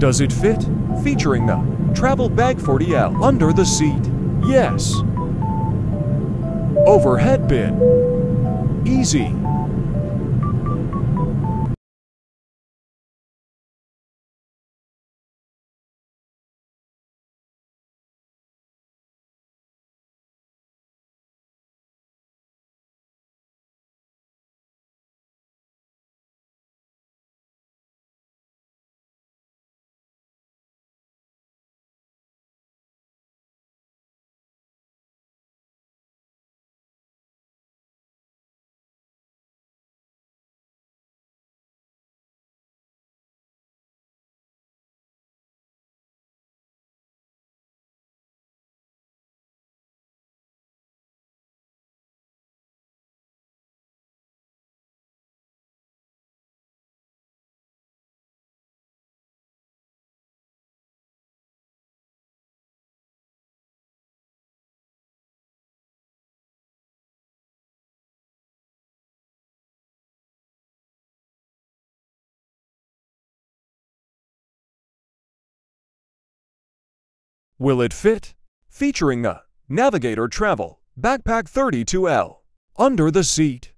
Does it fit? Featuring the Travel Bag 40L under the seat. Yes. Overhead bin. Easy. Will it fit? Featuring the Navigator Travel Backpack 32L under the seat.